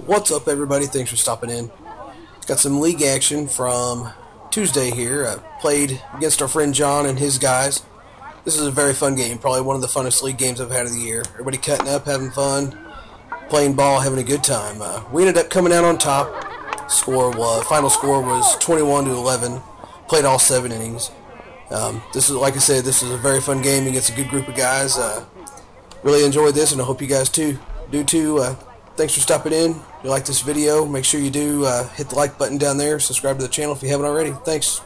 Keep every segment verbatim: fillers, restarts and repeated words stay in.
What's up, everybody? Thanks for stopping in. Got some league action from Tuesday here. I played against our friend John and his guys. This is a very fun game, probably one of the funnest league games I've had of the year. Everybody cutting up, having fun, playing ball, having a good time. Uh, we ended up coming out on top. Score was final score was twenty-one to eleven. Played all seven innings. Um, this is, like I said, this is a very fun game against a good group of guys. Uh, really enjoyed this, and I hope you guys too do too. Uh, thanks for stopping in. If you like this video, make sure you do uh, hit the like button down there. Subscribe to the channel if you haven't already. Thanks.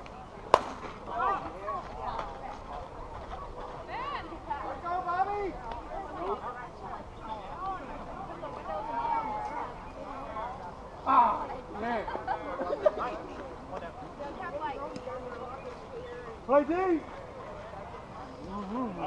Play D. Mm-hmm.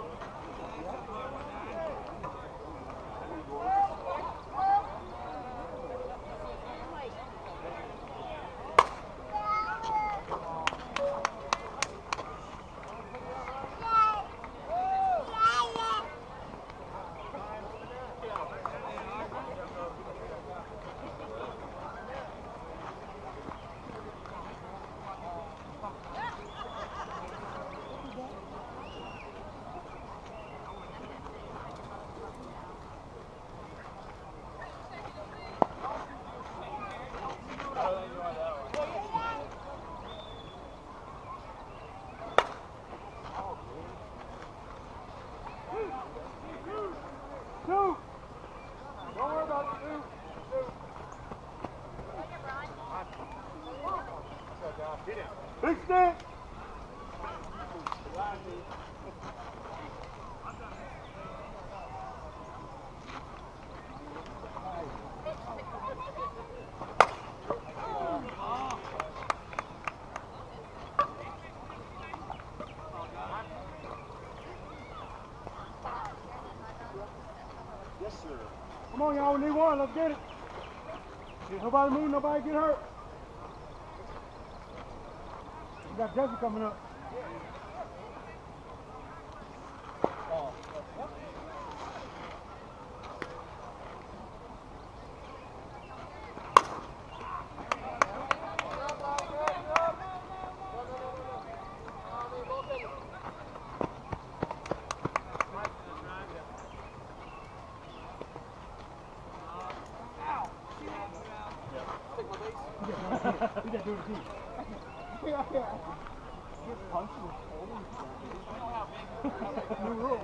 Two. Don't worry about it. Two. Two. Big stick. Yes, sir. Come on, y'all. We need one. Let's get it. Nobody move. Nobody get hurt. We got Jesse coming up. We got to do it deep. Yeah, yeah. Get punched with New rule.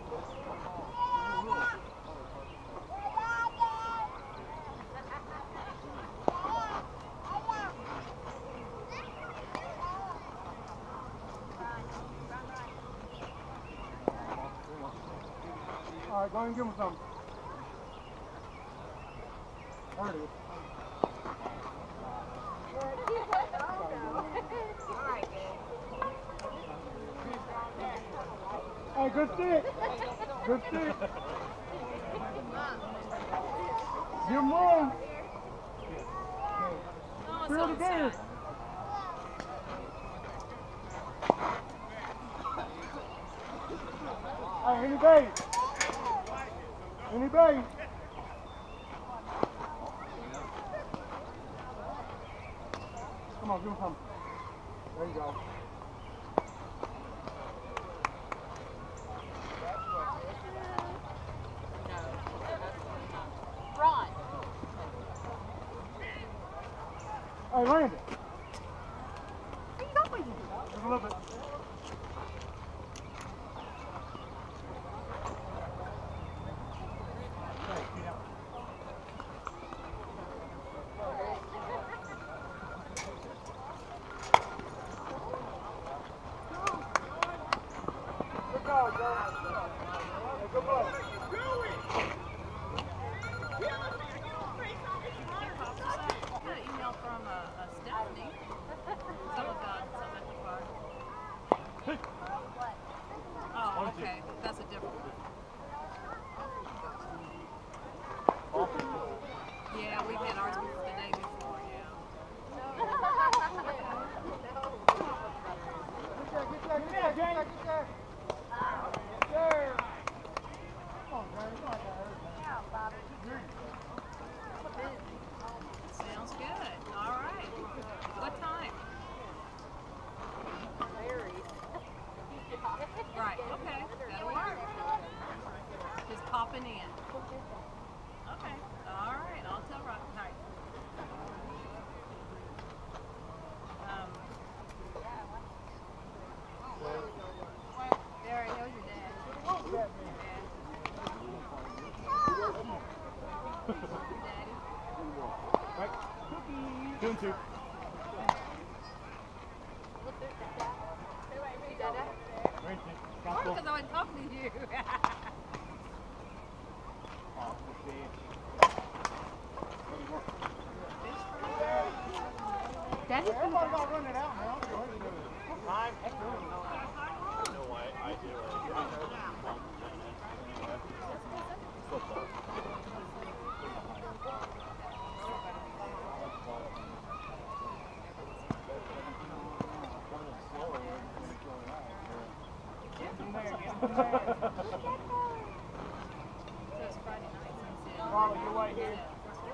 All right, go ahead and give him something. There it is. Hey, good stick. Good stick. Give him room. Feel the game. Hey, any base? Any base? Come on, give him something. There you go. Hey, Landon. He's always just a little bit. Good call, Joe. Hey, good play. Email from uh, uh, Stephanie. Someone got some at the bar. Right. Two and two. Because I wasn't talking to you. Daddy? Everybody's not running it out now. Time. No, I, I do. Football. Marley, you wait here.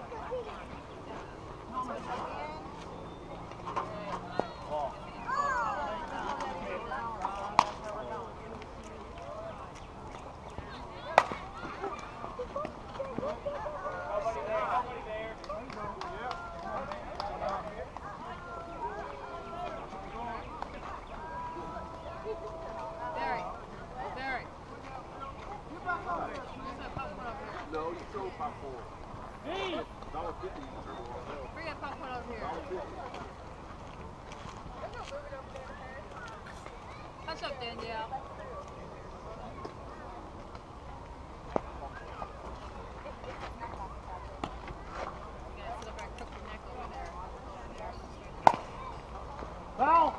No, you throw by four. Hey! Dollar fifty. Bring that popcorn over here. Hush up, Danielle. Foul!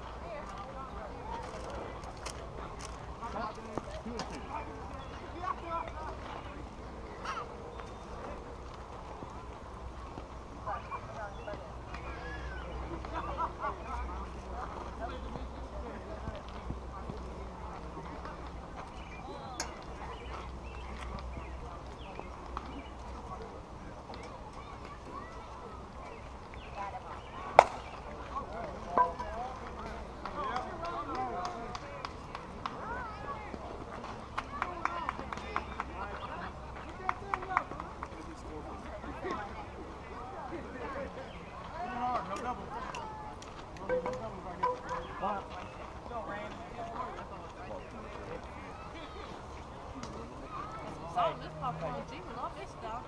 Oh, this popcorn is even off this stuff.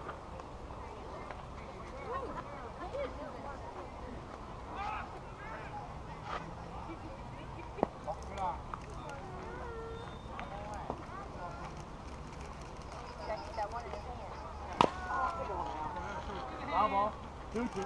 Foul ball. Two, two.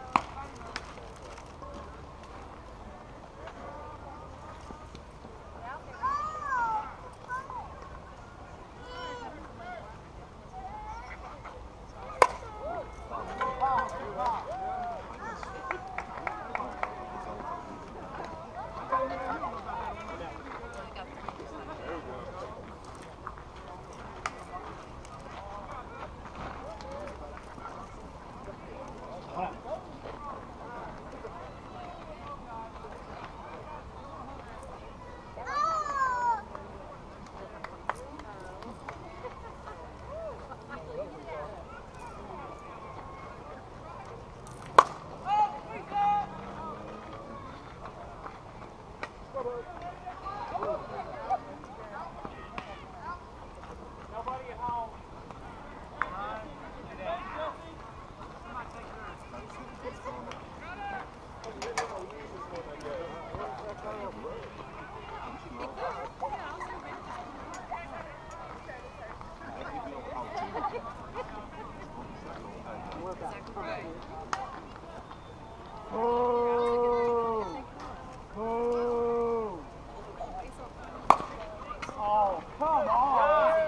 Oh! Oh! Oh, come on!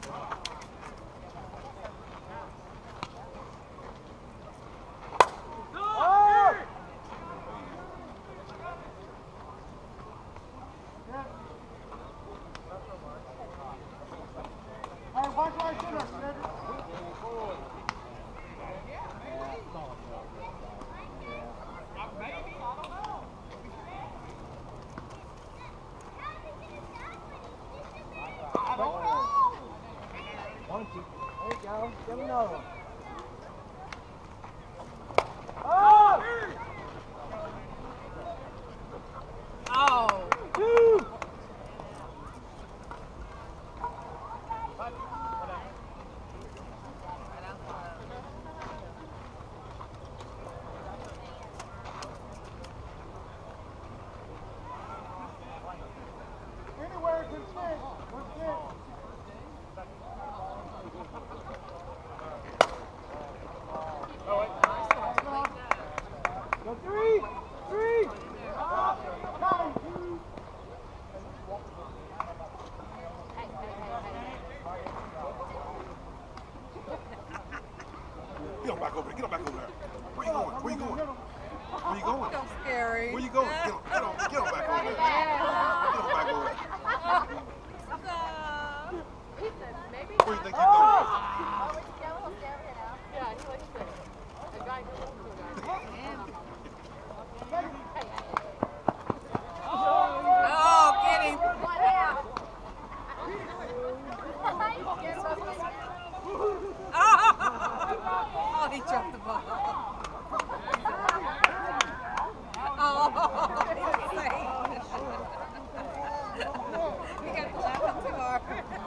One, two. There you go. Give me another one. Oh! Oh. Two! Anywhere can fit. We're fit. Go three! Three! Nine! Get on back over there. Get on back over there. Where you going? Where you going? Where you going? So scary. Where you going? Get on, get on, get on back over there. Get on back over there. Where you think you're going? Yeah, he likes it. A guy who looks to a guy. Oh, get him. Oh, he dropped the ball. Oh, he's insane. He got to laugh too hard.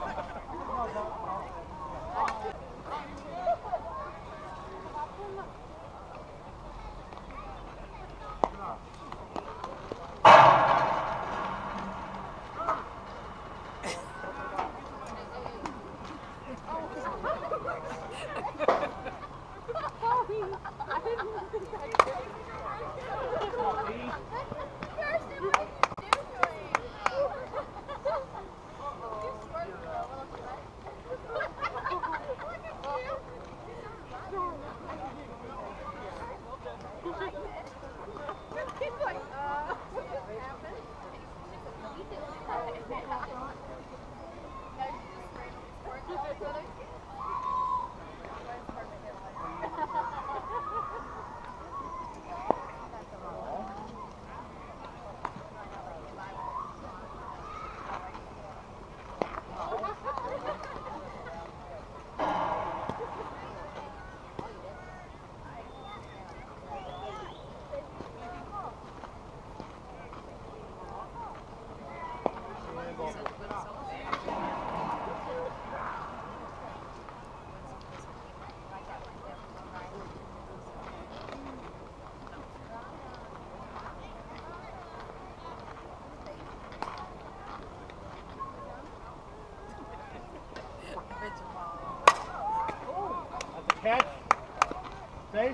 Catch. Safe.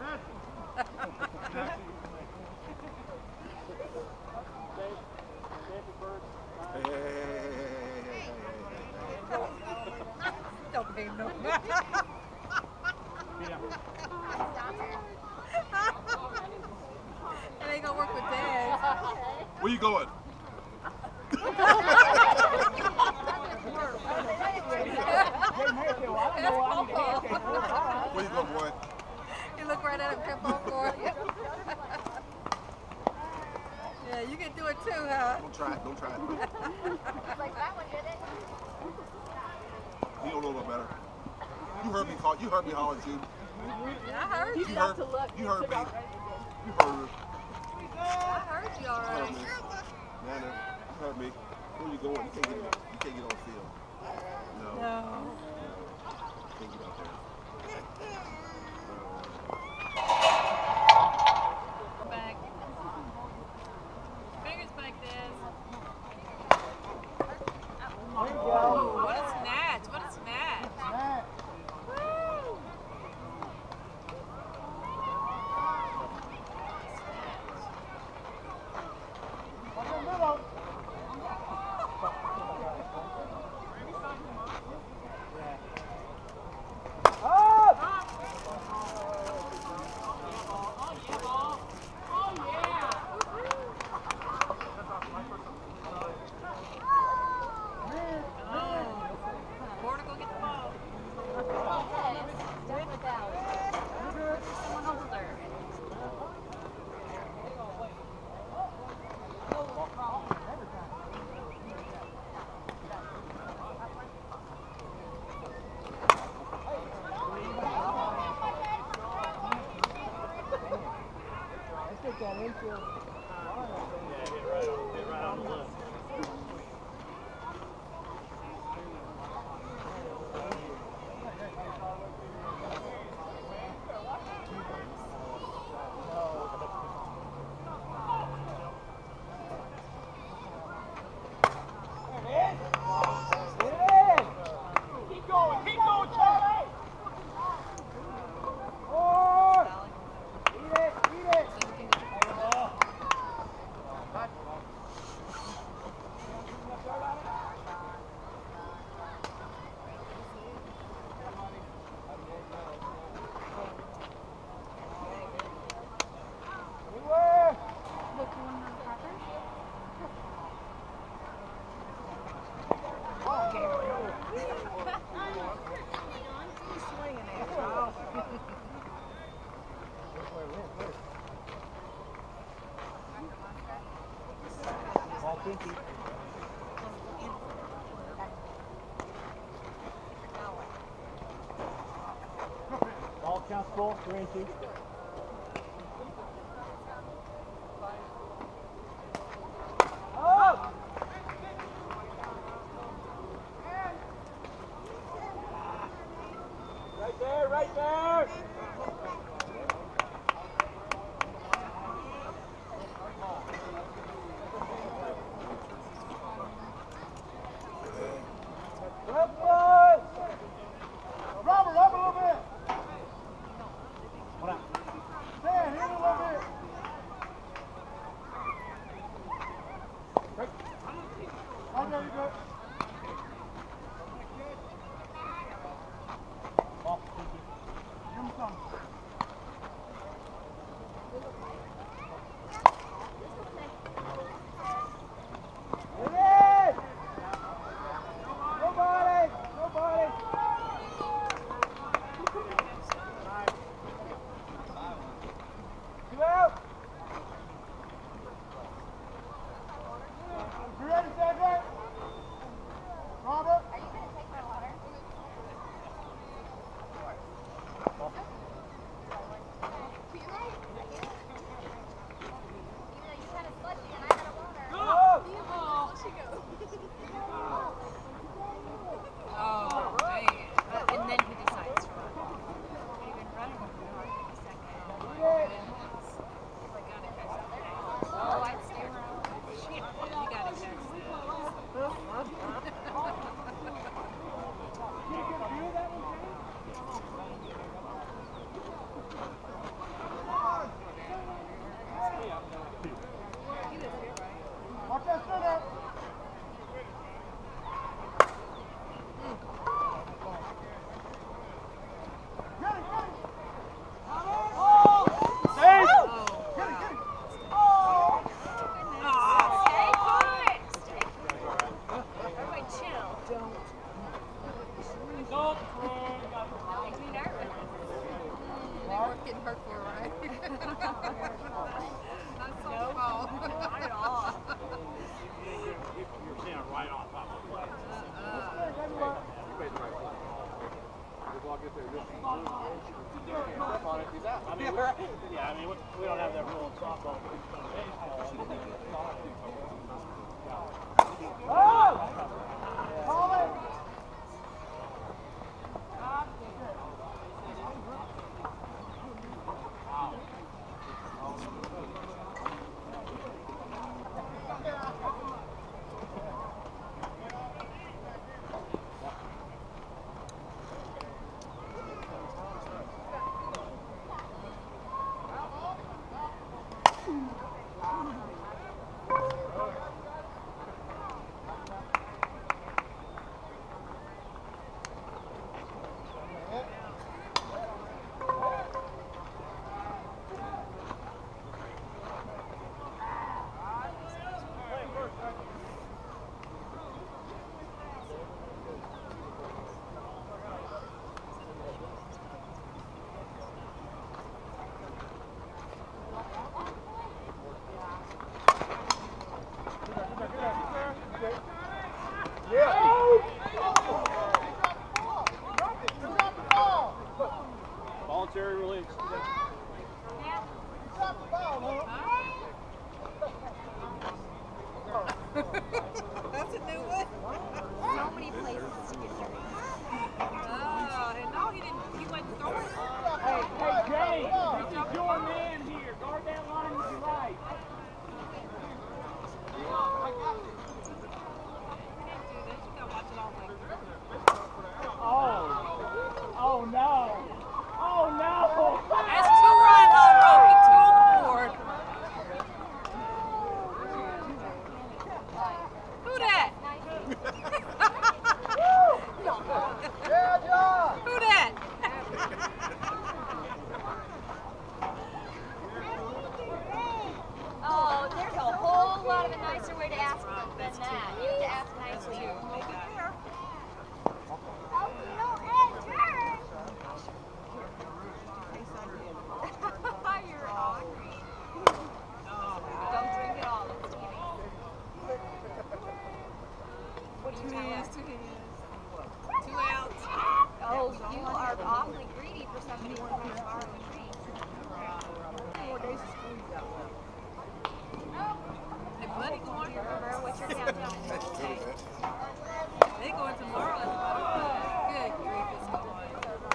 Hey, hey, hey, hey, hey, hey, Don't pay no mind. It ain't gonna work with Dad. Where you going? Where you going, boy? You look right at him, kept on for you. Yeah, you can do it too, huh? Don't try it. Don't try it. Like that one did it. You don't know no better. You heard me call. You heard me holler too. I heard you. You heard. You heard me. You heard me. I heard you You already. heard me. Nana, you heard me. Where you going? You can't get. You can't get on field. No. No. You can't get out there. Back. Fingers back, Dez. There you go. What a snatch. What a snatch. Matt. Woo. Up in the middle. hit right on, hit right on the lip. Ball counts full, three and two. Right there, right there! Robert, up a little bit. One out. Dan, hit it a little bit. Right there, you go. Ball, Give him some. Hit it! Nobody! Nobody! Two out! You ready, Cedric? Robert? Are you going to take my water? Even though you kind of slushy and I got a water. Go! Oh, man. Uh, and then he decides to run. He'd been running for a second. Hit it! I gotta catch that. Oh, I'd stay where I was. Shit, you gotta catch that. Watch that center! Get it, get it! Oh! Safe! Oh, Get it, get it! wow. Stay put. Stay put. Everybody chill. Don't. Don't. Makes me nervous. They weren't getting hurt for, right? That's so small. Not at all. You're standing right on top of the plate. I mean, we're, yeah, I mean, we, we don't have that rule in softball. Oh! Call it! Hey, buddy, going. Remember what you're downtown. Okay. They going tomorrow. Good grief, it's going.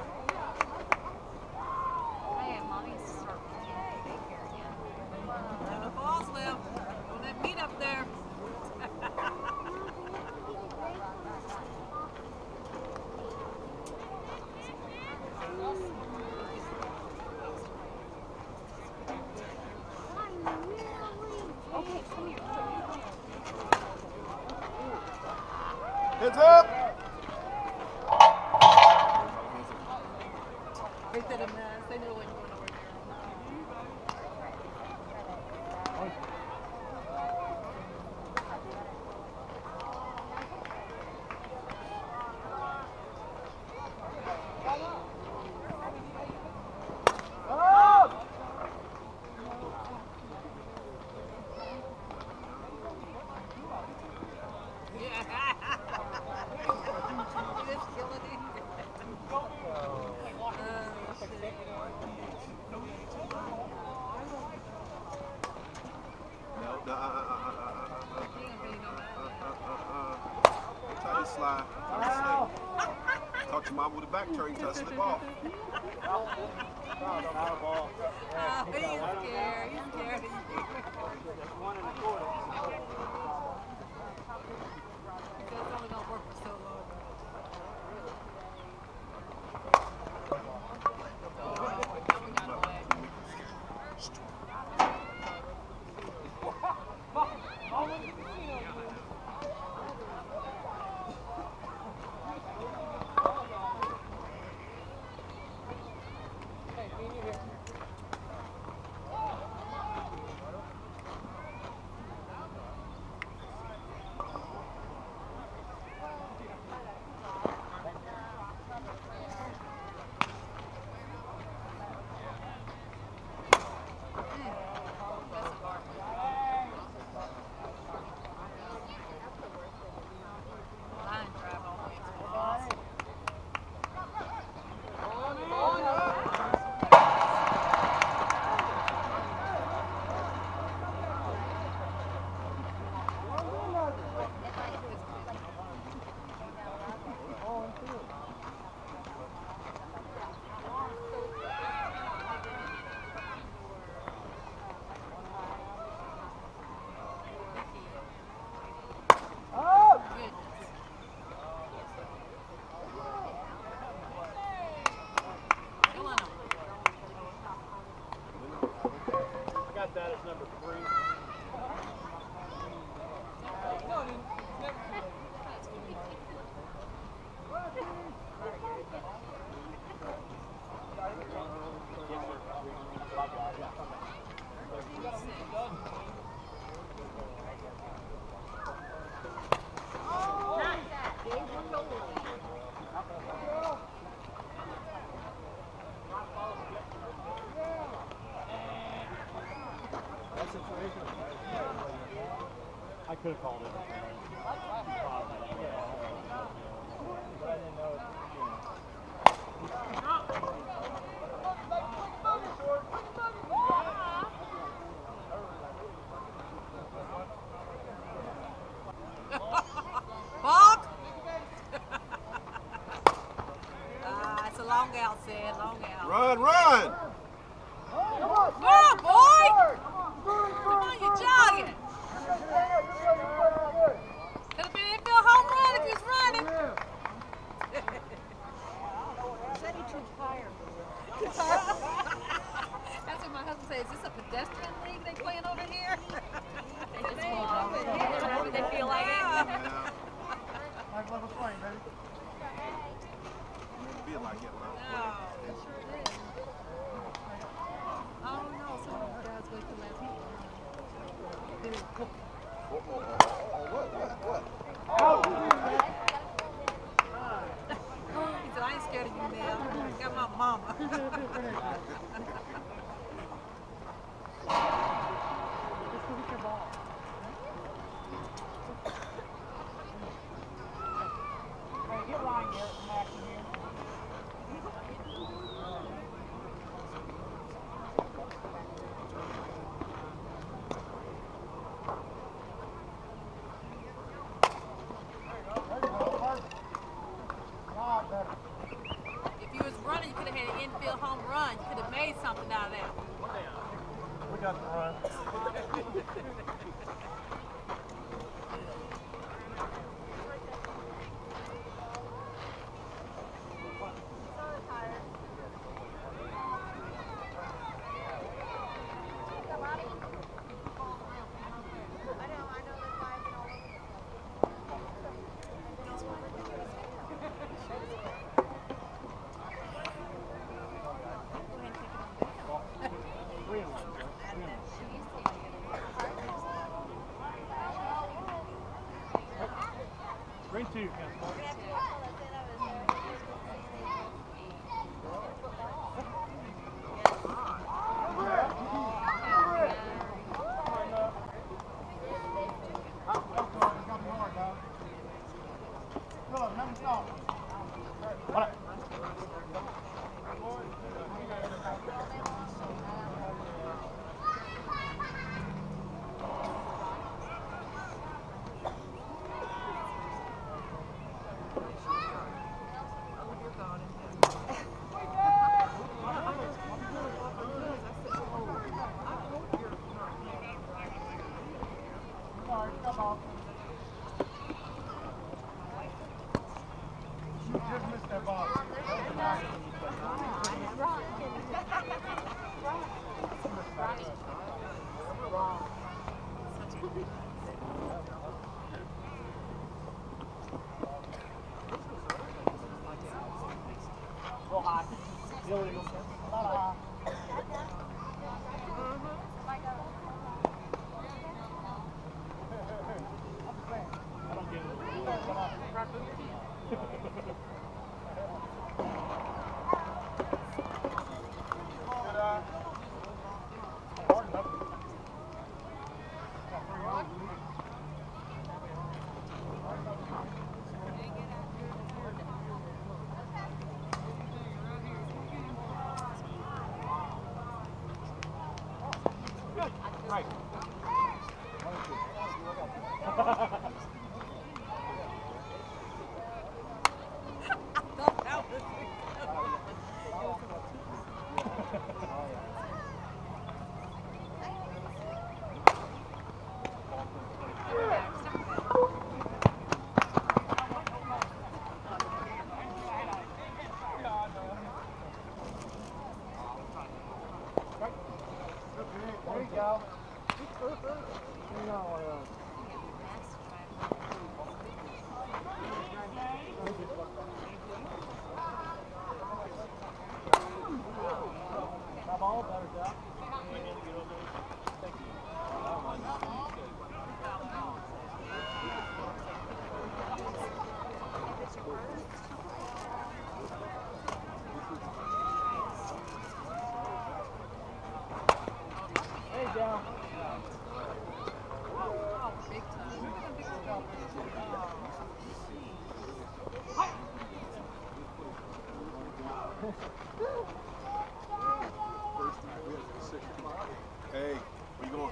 Hey, mommy needs to start looking at daycare again. And the falls left. On that meat up there. Okay, come here. Heads up! They said a mess. They knew it wasn't going nowhere Just killing it. No, no, uh, uh, uh, uh, uh, uh, uh, uh, try to slide. Try to slip. Talk to mom with the back turn, try to slip off. Oh, he's scared. He's scared. One and a quarter. That's only gonna work for so long. Line drive all the way to the boss. I got that as number three. I could have called it. But I didn't know it. Bog! Ah, it's a long out, Sid. Long out. Run, run! Come on, boy! Come on, you're jogging. Could have been an infield home run if he was running. Said he too tired. That's what my husband says. Is this a pedestrian league they playing over here? They just fall over here. They feel like it. Yeah, Like level playing, baby. feel like it, man. No, it sure did. Oh no, some of the guys wait till last week. Oh, oh, oh, oh, what, what, what? He said, I ain't scared of you now. I got my mama. Hey, get Ryan Garrett from action here. got to run. Green two, Hey, where you going?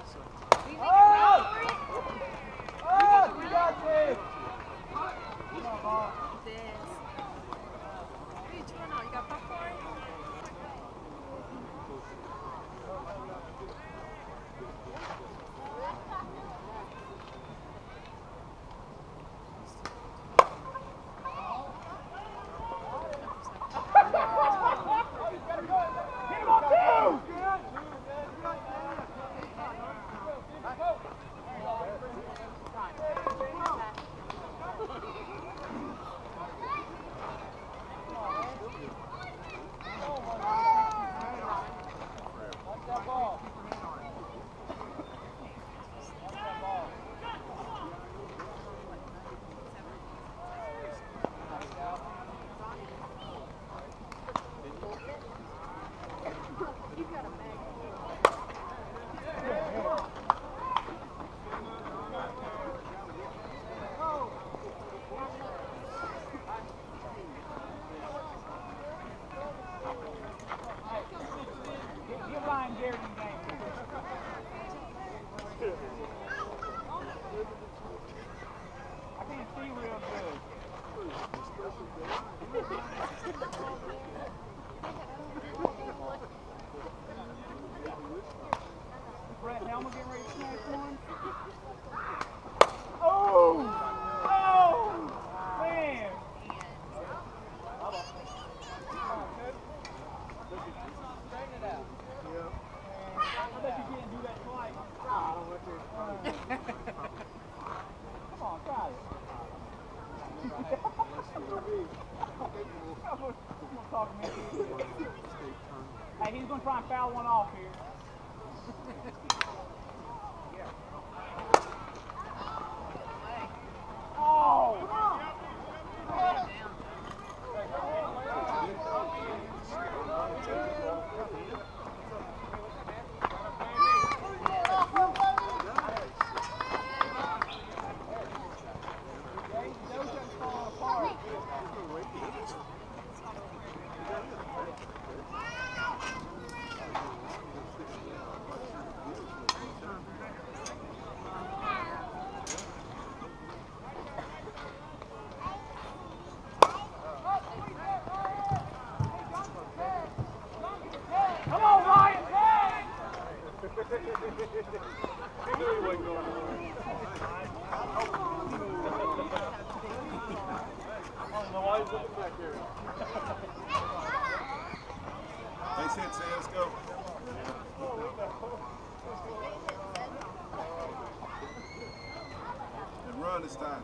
Hey, he's going to try and foul one off here. Oh! Come on, Ryan! Base hit, say, let's go. And run this time.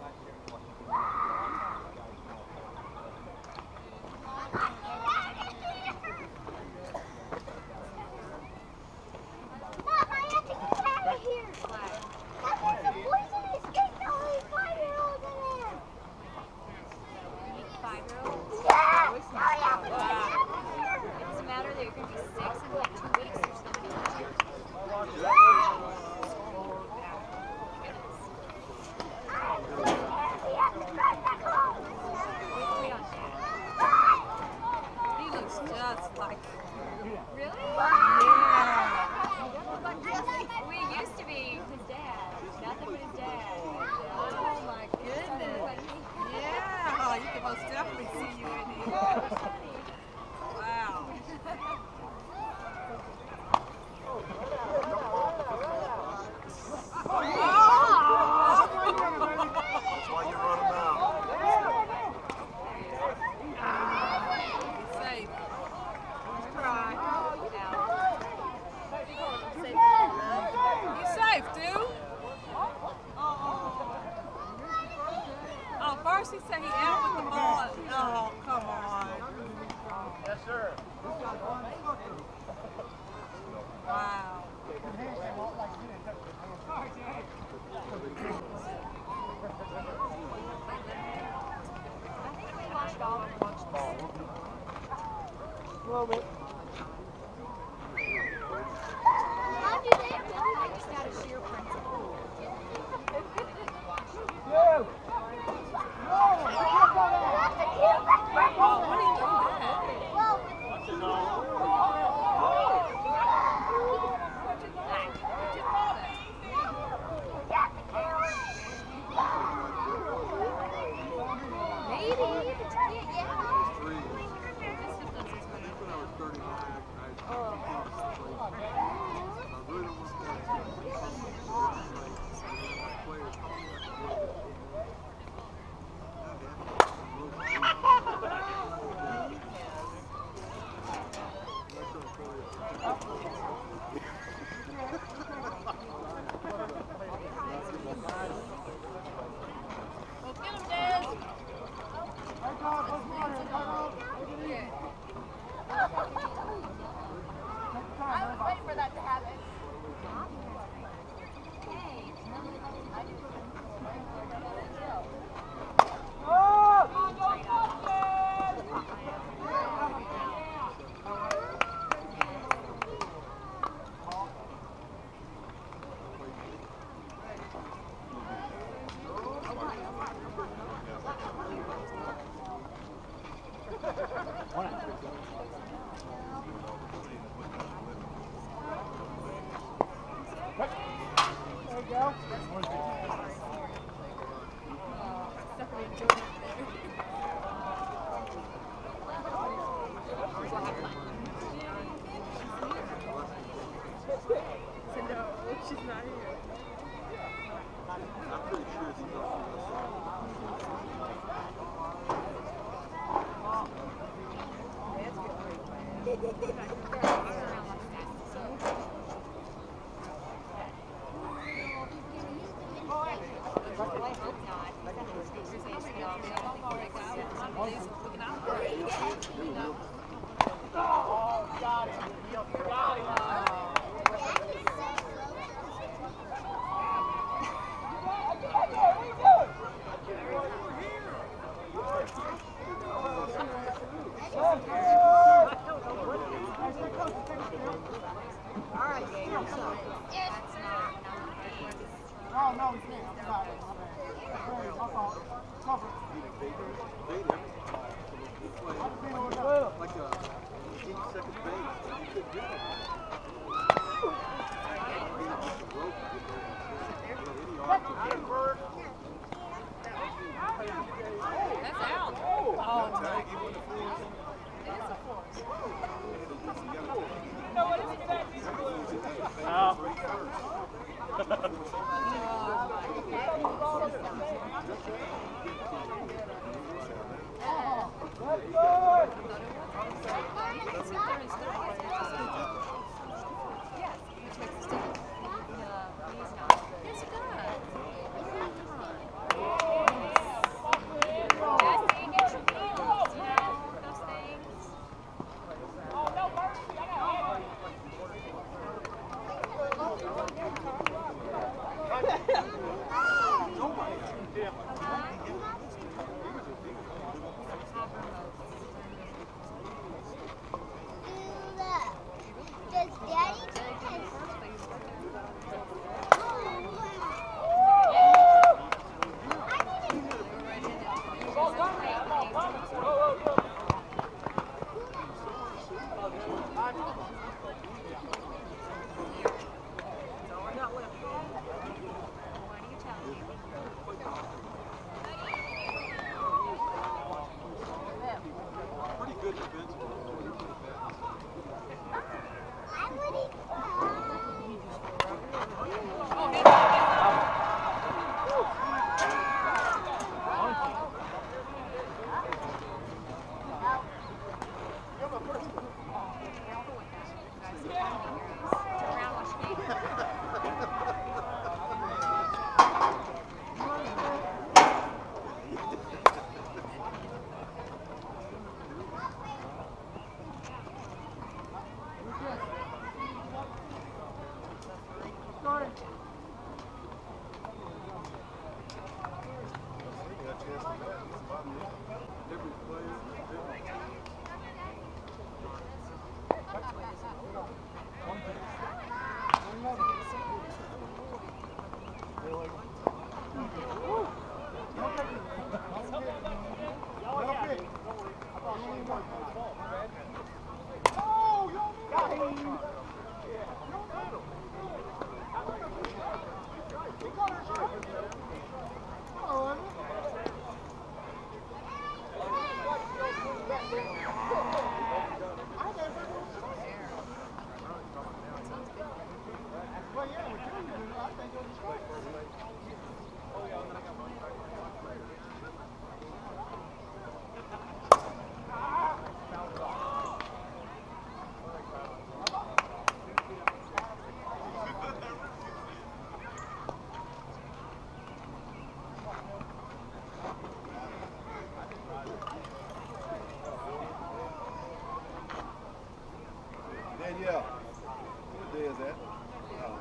He said he out with the ball. Oh, come on. Yes, sir. Wow. I think we watched all of watched ball. A little bit. How do they do it? Just out of sheer principle. Yeah. Oh, what are you doing that? Maybe, but you can't get out. his thigh. Yes, he takes the stick. No, he's not. Yes, he does. Come on. Yes, you get your feelings, you know, those things. Does Daddy take his... Pretty good defensively. I would Danielle, what day is that? Oh.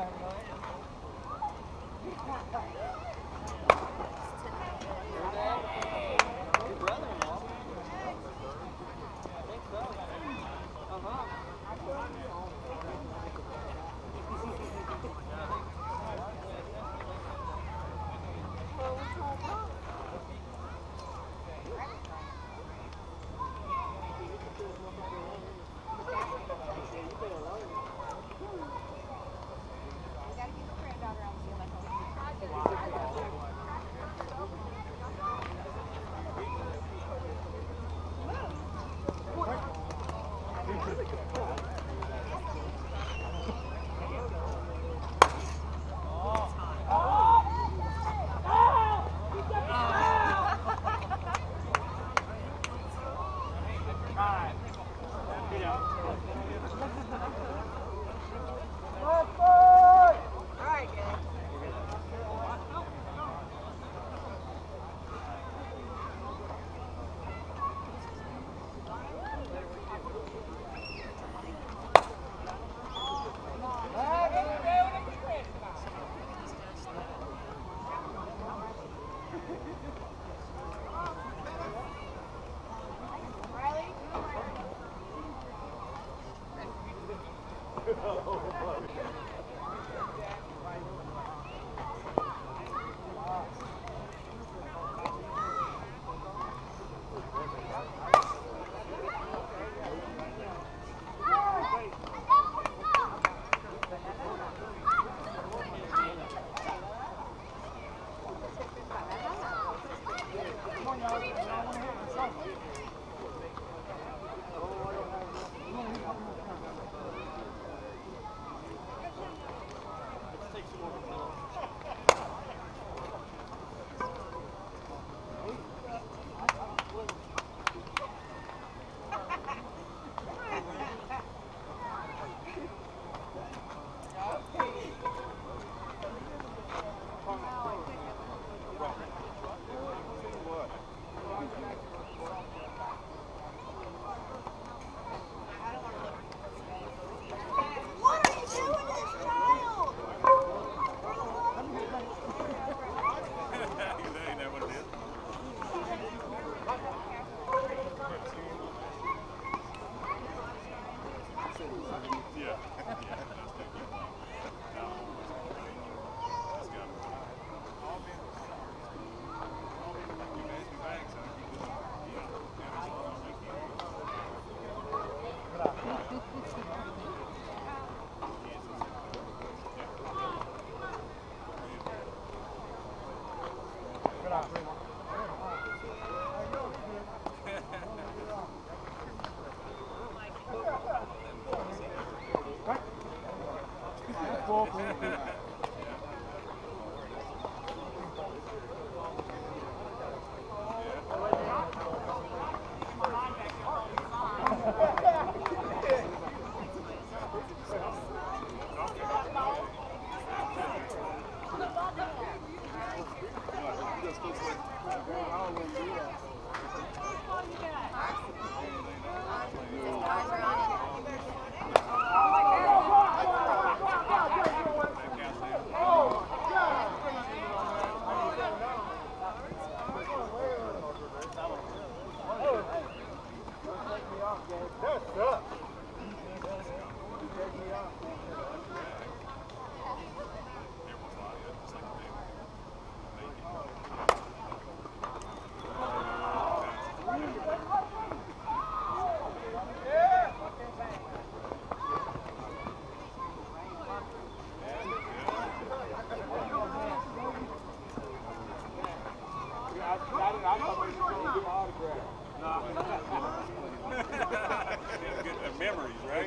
Memories, right?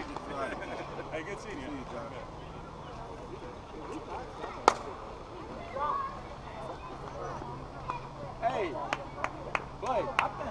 Hey, good seeing you. Hey, Blake, I think